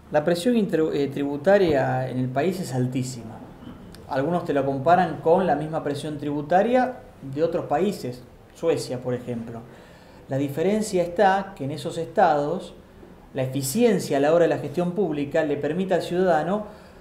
La presión tributaria en el país es altísima. Algunos te lo comparan con la misma presión tributaria de otros países, Suecia por ejemplo. La diferencia está que en esos estados la eficiencia a la hora de la gestión pública le permite al ciudadano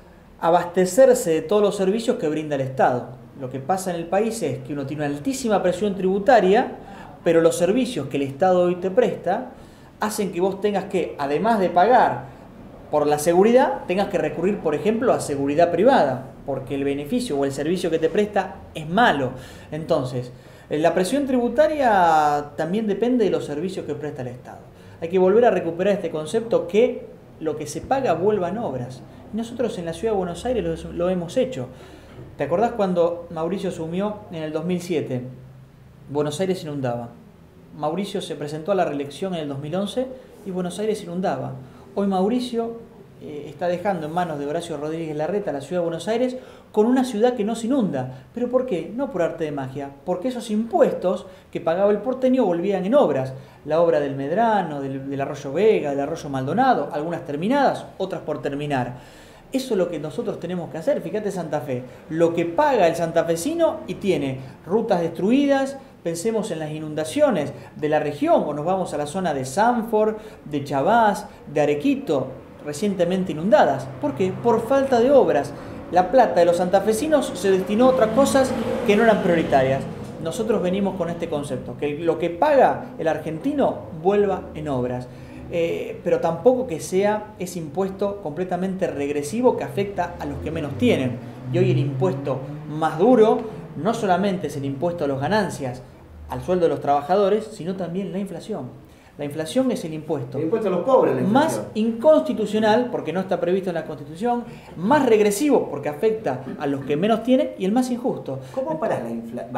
abastecerse de todos los servicios que brinda el Estado. Lo que pasa en el país es que uno tiene una altísima presión tributaria, pero los servicios que el Estado hoy te presta hacen que vos tengas que, además de pagar por la seguridad, tengas que recurrir, por ejemplo, a seguridad privada, porque el beneficio o el servicio que te presta es malo. Entonces, la presión tributaria también depende de los servicios que presta el Estado. Hay que volver a recuperar este concepto que lo que se paga vuelva en obras. Y nosotros en la Ciudad de Buenos Aires lo hemos hecho. ¿Te acordás cuando Mauricio asumió en el 2007? Buenos Aires inundaba. Mauricio se presentó a la reelección en el 2011 y Buenos Aires inundaba. Hoy Mauricio está dejando en manos de Horacio Rodríguez Larreta la Ciudad de Buenos Aires con una ciudad que no se inunda. ¿Pero por qué? No por arte de magia, porque esos impuestos que pagaba el porteño volvían en obras. La obra del Medrano, del Arroyo Vega, del Arroyo Maldonado, algunas terminadas, otras por terminar. Eso es lo que nosotros tenemos que hacer. Fíjate Santa Fe, lo que paga el santafesino y tiene rutas destruidas. Pensemos en las inundaciones de la región, o nos vamos a la zona de Sanford, de Chabás, de Arequito, recientemente inundadas. ¿Por qué? Por falta de obras. La plata de los santafesinos se destinó a otras cosas que no eran prioritarias. Nosotros venimos con este concepto, que lo que paga el argentino vuelva en obras. Pero tampoco que sea ese impuesto completamente regresivo que afecta a los que menos tienen. Y hoy el impuesto más duro no solamente es el impuesto a las ganancias, al sueldo de los trabajadores, sino también la inflación. La inflación es el impuesto a los pobres, la inflación. Más inconstitucional, porque no está previsto en la Constitución, más regresivo, porque afecta a los que menos tienen, y el más injusto. ¿Cómo parás la inflación?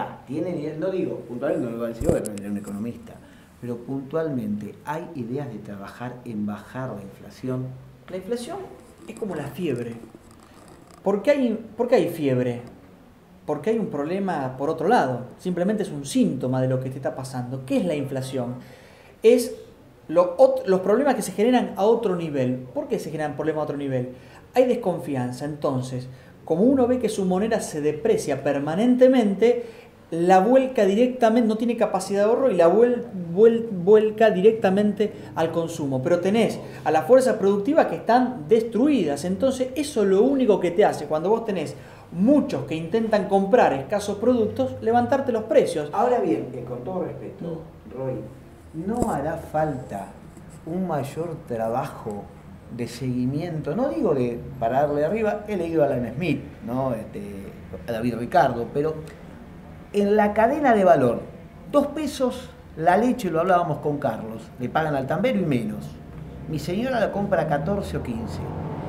No digo, puntualmente no lo va a decir yo, que era un economista, pero puntualmente, ¿hay ideas de trabajar en bajar la inflación? La inflación es como la fiebre. ¿Por qué hay fiebre? Porque hay un problema por otro lado. Simplemente es un síntoma de lo que te está pasando. ¿Qué es la inflación? Es los problemas que se generan a otro nivel. ¿Por qué se generan problemas a otro nivel? Hay desconfianza. Entonces, como uno ve que su moneda se deprecia permanentemente, la vuelca directamente, no tiene capacidad de ahorro y la vuelca directamente al consumo. Pero tenés a las fuerzas productivas que están destruidas. Entonces, eso es lo único que te hace cuando vos tenés muchos que intentan comprar escasos productos, levantarte los precios. Ahora bien, con todo respeto, Roy, ¿no hará falta un mayor trabajo de seguimiento? No digo de pararle arriba, he leído a Alan Smith, ¿no? A David Ricardo, pero en la cadena de valor, 2 pesos la leche, lo hablábamos con Carlos, le pagan al tambero y menos. Mi señora la compra a 14 o 15.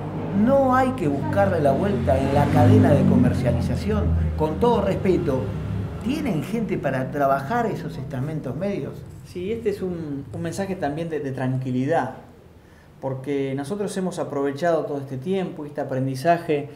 No hay que buscarle la vuelta en la cadena de comercialización. Con todo respeto, ¿tienen gente para trabajar esos estamentos medios? Sí, este es un mensaje también de tranquilidad, porque nosotros hemos aprovechado todo este tiempo y este aprendizaje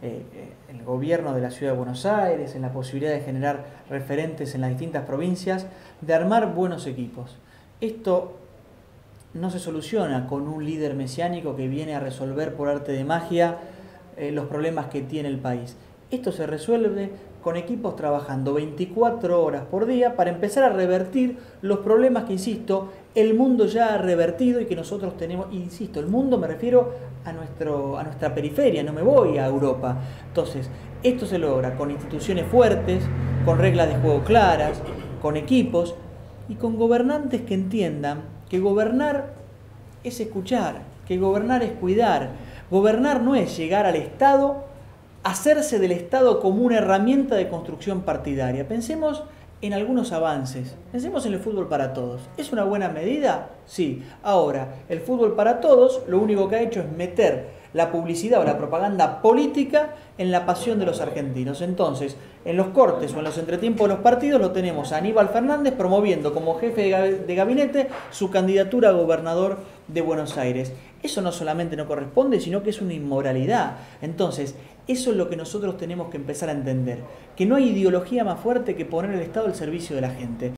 en el gobierno de la Ciudad de Buenos Aires, en la posibilidad de generar referentes en las distintas provincias, de armar buenos equipos. Esto no se soluciona con un líder mesiánico que viene a resolver por arte de magia los problemas que tiene el país. Esto se resuelve con equipos trabajando 24 horas por día para empezar a revertir los problemas que, insisto, el mundo ya ha revertido y que nosotros tenemos. Insisto, el mundo me refiero a nuestra periferia, no me voy a Europa. Entonces, esto se logra con instituciones fuertes, con reglas de juego claras, con equipos y con gobernantes que entiendan que gobernar es escuchar, que gobernar es cuidar. Gobernar no es llegar al Estado, hacerse del Estado como una herramienta de construcción partidaria. Pensemos en algunos avances. Pensemos en el fútbol para todos. ¿Es una buena medida? Sí. Ahora, el fútbol para todos lo único que ha hecho es meter la publicidad o la propaganda política en la pasión de los argentinos. Entonces, en los cortes o en los entretiempos de los partidos lo tenemos a Aníbal Fernández promoviendo como jefe de gabinete su candidatura a gobernador de Buenos Aires. Eso no solamente no corresponde, sino que es una inmoralidad. Entonces, eso es lo que nosotros tenemos que empezar a entender, que no hay ideología más fuerte que poner el Estado al servicio de la gente.